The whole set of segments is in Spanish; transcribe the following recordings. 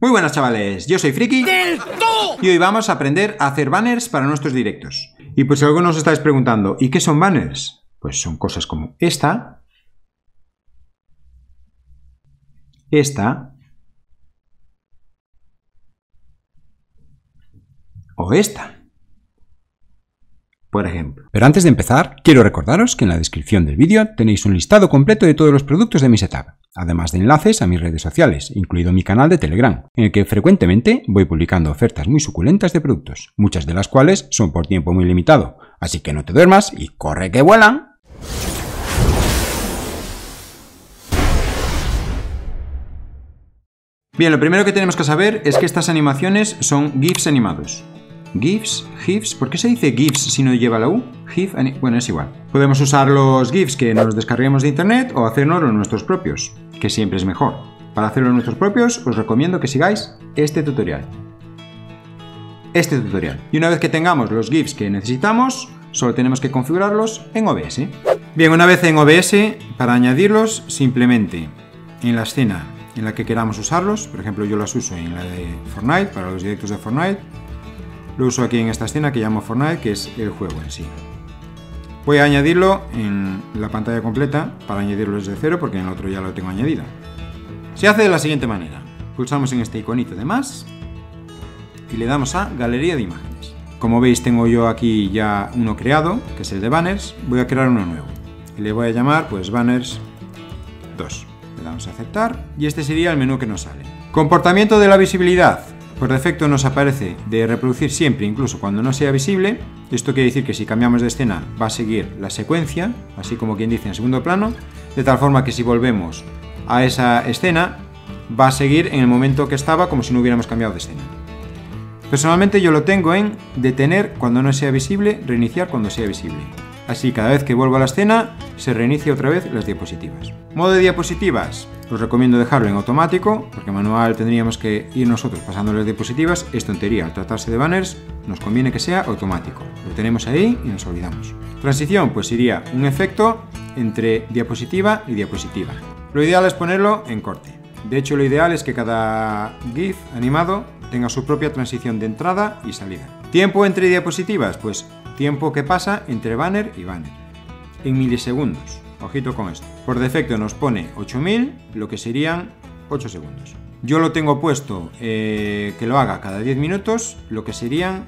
Muy buenas chavales, yo soy Friki y hoy vamos a aprender a hacer banners para nuestros directos. Y pues si algunos os estáis preguntando, ¿y qué son banners? Pues son cosas como esta, o esta, por ejemplo. Pero antes de empezar, quiero recordaros que en la descripción del vídeo tenéis un listado completo de todos los productos de mi setup, además de enlaces a mis redes sociales, incluido mi canal de Telegram, en el que frecuentemente voy publicando ofertas muy suculentas de productos, muchas de las cuales son por tiempo muy limitado, así que no te duermas y corre que vuelan. Bien, lo primero que tenemos que saber es que estas animaciones son GIFs animados. GIFs, ¿por qué se dice GIFs si no lleva la U? Bueno, es igual. Podemos usar los GIFs que nos descarguemos de internet o hacernos nuestros propios, que siempre es mejor. Para hacerlo nuestros propios os recomiendo que sigáis este tutorial. Y una vez que tengamos los GIFs que necesitamos, solo tenemos que configurarlos en OBS. Bien, una vez en OBS, para añadirlos, simplemente en la escena en la que queramos usarlos, por ejemplo yo los uso en la de Fortnite, para los directos de Fortnite, lo uso aquí en esta escena que llamo Fortnite, que es el juego en sí. Voy a añadirlo en la pantalla completa para añadirlo desde cero porque en el otro ya lo tengo añadido. Se hace de la siguiente manera. Pulsamos en este iconito de más y le damos a Galería de Imágenes. Como veis tengo yo aquí ya uno creado, que es el de Banners. Voy a crear uno nuevo y le voy a llamar pues Banners 2. Le damos a aceptar y este sería el menú que nos sale. Comportamiento de la visibilidad. Por defecto nos aparece de reproducir siempre, incluso cuando no sea visible. Esto quiere decir que si cambiamos de escena va a seguir la secuencia, así como quien dice en segundo plano, de tal forma que si volvemos a esa escena va a seguir en el momento que estaba como si no hubiéramos cambiado de escena. Personalmente yo lo tengo en detener cuando no sea visible, reiniciar cuando sea visible. Así cada vez que vuelvo a la escena se reinicia otra vez las diapositivas. Modo de diapositivas. Os recomiendo dejarlo en automático, porque manual tendríamos que ir nosotros pasando las diapositivas. Es tontería, al tratarse de banners nos conviene que sea automático. Lo tenemos ahí y nos olvidamos. Transición, pues sería un efecto entre diapositiva y diapositiva. Lo ideal es ponerlo en corte. De hecho, lo ideal es que cada GIF animado tenga su propia transición de entrada y salida. Tiempo entre diapositivas, pues tiempo que pasa entre banner y banner. En milisegundos. Ojito con esto. Por defecto nos pone 8000, lo que serían 8 segundos. Yo lo tengo puesto que lo haga cada 10 minutos, lo que serían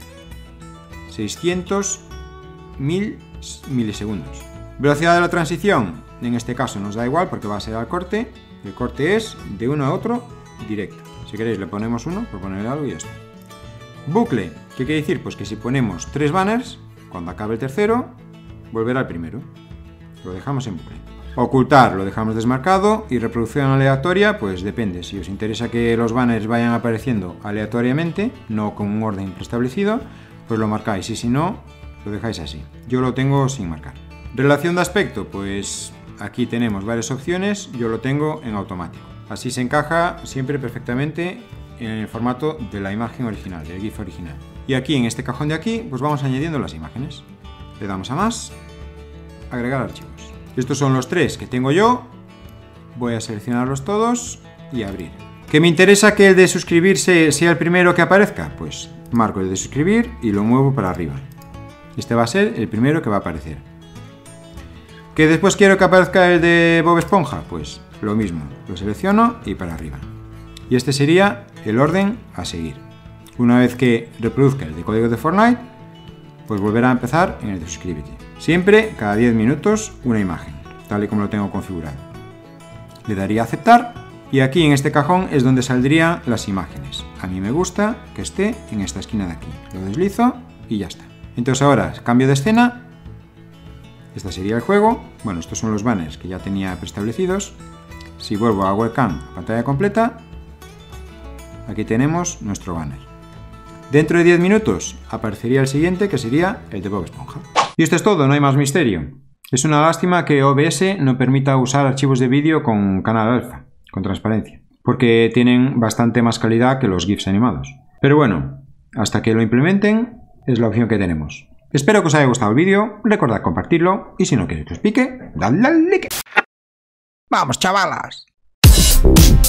600.000 milisegundos. Velocidad de la transición, en este caso nos da igual porque va a ser al corte. El corte es de uno a otro directo. Si queréis le ponemos uno, por ponerle algo y ya está. Bucle, ¿qué quiere decir? Pues que si ponemos 3 banners, cuando acabe el tercero, volverá al primero. Lo dejamos en bucle. Ocultar lo dejamos desmarcado y reproducción aleatoria, pues depende. Si os interesa que los banners vayan apareciendo aleatoriamente, no con un orden preestablecido, pues lo marcáis y si no, lo dejáis así. Yo lo tengo sin marcar. Relación de aspecto, pues aquí tenemos varias opciones, yo lo tengo en automático. Así se encaja siempre perfectamente en el formato de la imagen original, del GIF original. Y aquí en este cajón de aquí, pues vamos añadiendo las imágenes. Le damos a más, agregar archivos. Estos son los 3 que tengo yo. Voy a seleccionarlos todos y abrir. ¿Qué me interesa que el de suscribirse sea el primero que aparezca? Pues marco el de suscribir y lo muevo para arriba. Este va a ser el primero que va a aparecer. ¿Que después quiero que aparezca el de Bob Esponja? Pues lo mismo, lo selecciono y para arriba. Y este sería el orden a seguir. Una vez que reproduzca el de código de Fortnite, pues volverá a empezar en el de suscríbete. Siempre cada 10 minutos una imagen, tal y como lo tengo configurado. Le daría a aceptar y aquí en este cajón es donde saldrían las imágenes. A mí me gusta que esté en esta esquina de aquí. Lo deslizo y ya está. Entonces ahora cambio de escena. Este sería el juego. Bueno, estos son los banners que ya tenía preestablecidos. Si vuelvo a webcam, pantalla completa, aquí tenemos nuestro banner. Dentro de 10 minutos aparecería el siguiente, que sería el de Bob Esponja. Y esto es todo, no hay más misterio. Es una lástima que OBS no permita usar archivos de vídeo con canal alfa, con transparencia, porque tienen bastante más calidad que los GIFs animados. Pero bueno, hasta que lo implementen, es la opción que tenemos. Espero que os haya gustado el vídeo, recordad compartirlo, y si no queréis que os pique, dadle al like. ¡Vamos, chavalas!